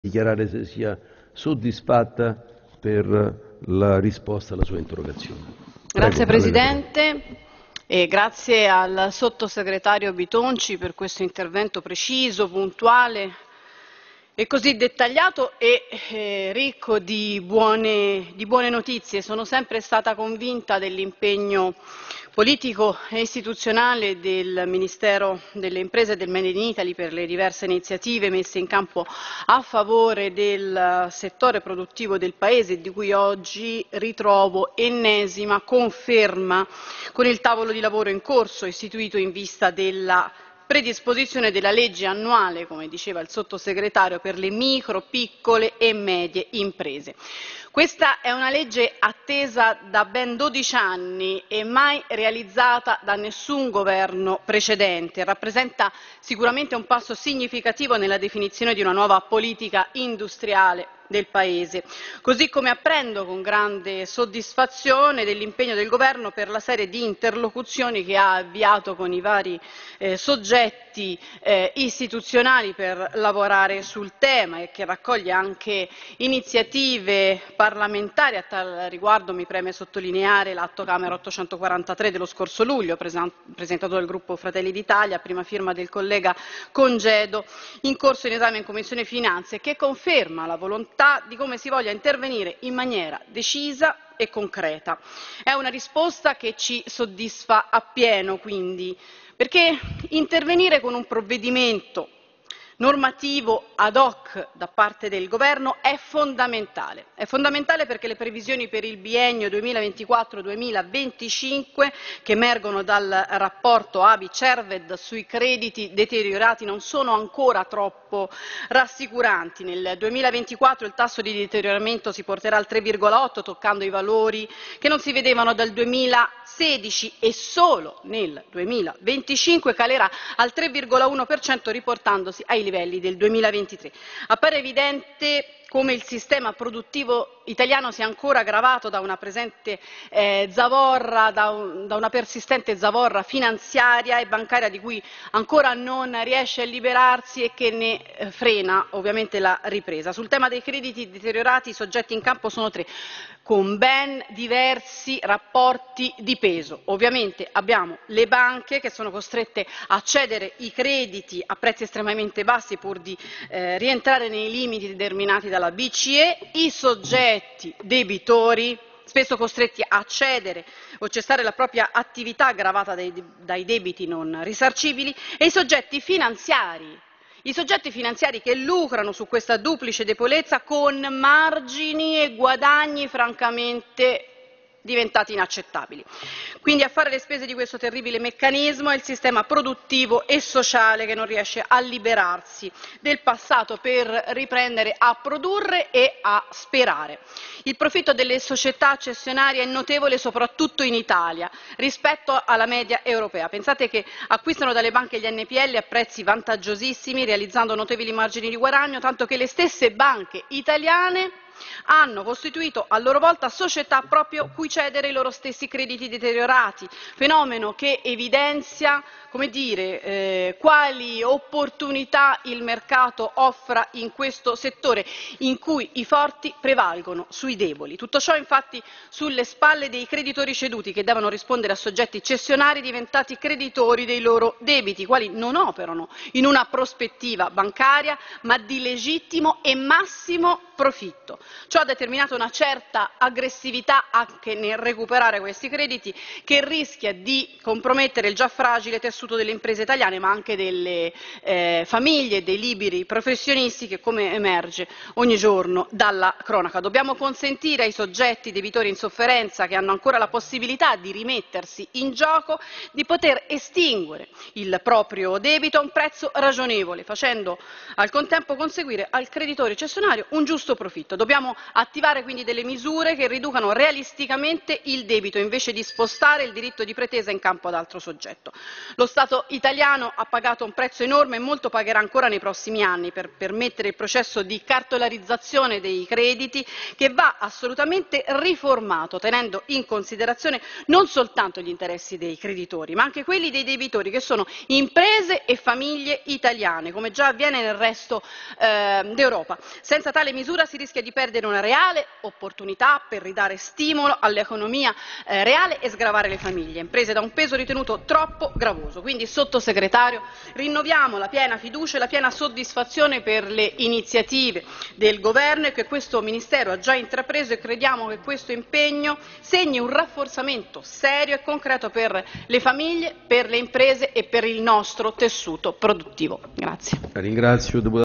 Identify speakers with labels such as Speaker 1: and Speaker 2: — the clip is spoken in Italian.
Speaker 1: dichiarare se sia soddisfatta per la risposta alla sua interrogazione.
Speaker 2: Grazie Presidente e grazie al Sottosegretario Bitonci per questo intervento preciso, puntuale e così dettagliato e ricco di buone notizie. Sono sempre stata convinta dell'impegno politico e istituzionale del Ministero delle Imprese e del Made in Italy per le diverse iniziative messe in campo a favore del settore produttivo del Paese, di cui oggi ritrovo ennesima conferma con il tavolo di lavoro in corso istituito in vista della predisposizione della legge annuale, come diceva il Sottosegretario, per le micro, piccole e medie imprese. Questa è una legge attesa da ben 12 anni e mai realizzata da nessun governo precedente. Rappresenta sicuramente un passo significativo nella definizione di una nuova politica industriale del Paese, così come apprendo con grande soddisfazione dell'impegno del Governo per la serie di interlocuzioni che ha avviato con i vari soggetti istituzionali per lavorare sul tema e che raccoglie anche iniziative parlamentari. A tal riguardo mi preme sottolineare l'Atto Camera 843 dello scorso luglio, presentato dal gruppo Fratelli d'Italia, a prima firma del collega Congedo, in corso in esame in Commissione Finanze, che conferma la volontà di come si voglia intervenire in maniera decisa e concreta. È una risposta che ci soddisfa appieno, quindi, perché intervenire con un provvedimento normativo ad hoc da parte del Governo è fondamentale. È fondamentale perché le previsioni per il biennio 2024-2025 che emergono dal rapporto ABI-Cerved sui crediti deteriorati non sono ancora troppo rassicuranti. Nel 2024 il tasso di deterioramento si porterà al 3,8, toccando i valori che non si vedevano dal 2016 e solo nel 2025 calerà al 3,1%, riportandosi ai livelli del 2023. Appare evidente come il sistema produttivo italiano sia ancora gravato da una persistente zavorra finanziaria e bancaria di cui ancora non riesce a liberarsi e che ne frena ovviamente la ripresa. Sul tema dei crediti deteriorati i soggetti in campo sono tre, con ben diversi rapporti di peso. Ovviamente abbiamo le banche che sono costrette a cedere i crediti a prezzi estremamente bassi pur di rientrare nei limiti determinati dalla BCE, i soggetti debitori spesso costretti a cedere o cessare la propria attività gravata dai debiti non risarcibili e i soggetti finanziari che lucrano su questa duplice debolezza con margini e guadagni francamente diventati inaccettabili. Quindi a fare le spese di questo terribile meccanismo è il sistema produttivo e sociale che non riesce a liberarsi del passato per riprendere a produrre e a sperare. Il profitto delle società cessionarie è notevole soprattutto in Italia rispetto alla media europea. Pensate che acquistano dalle banche gli NPL a prezzi vantaggiosissimi, realizzando notevoli margini di guadagno, tanto che le stesse banche italiane hanno costituito a loro volta società proprio cui cedere i loro stessi crediti deteriorati, fenomeno che evidenzia, come dire, quali opportunità il mercato offra in questo settore, in cui i forti prevalgono sui deboli. Tutto ciò infatti sulle spalle dei creditori ceduti che devono rispondere a soggetti cessionari diventati creditori dei loro debiti, i quali non operano in una prospettiva bancaria ma di legittimo e massimo profitto. Ciò ha determinato una certa aggressività anche nel recuperare questi crediti che rischia di compromettere il già fragile tessuto delle imprese italiane ma anche delle famiglie e dei liberi professionisti che, come emerge ogni giorno dalla cronaca. Dobbiamo consentire ai soggetti debitori in sofferenza che hanno ancora la possibilità di rimettersi in gioco di poter estinguere il proprio debito a un prezzo ragionevole, facendo al contempo conseguire al creditore cessionario un giusto giusto profitto. Dobbiamo attivare quindi delle misure che riducano realisticamente il debito invece di spostare il diritto di pretesa in campo ad altro soggetto. Lo Stato italiano ha pagato un prezzo enorme e molto pagherà ancora nei prossimi anni per permettere il processo di cartolarizzazione dei crediti, che va assolutamente riformato, tenendo in considerazione non soltanto gli interessi dei creditori, ma anche quelli dei debitori, che sono imprese e famiglie italiane, come già avviene nel resto d'Europa. Senza tale misura si rischia di perdere una reale opportunità per ridare stimolo all'economia reale e sgravare le famiglie, imprese da un peso ritenuto troppo gravoso. Quindi, Sottosegretario, rinnoviamo la piena fiducia e la piena soddisfazione per le iniziative del Governo e che questo Ministero ha già intrapreso, e crediamo che questo impegno segni un rafforzamento serio e concreto per le famiglie, per le imprese e per il nostro tessuto produttivo. Grazie.
Speaker 1: La ringrazio,